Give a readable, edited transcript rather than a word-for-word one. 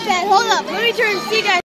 bed. Hold up. Let me turn and see you guys.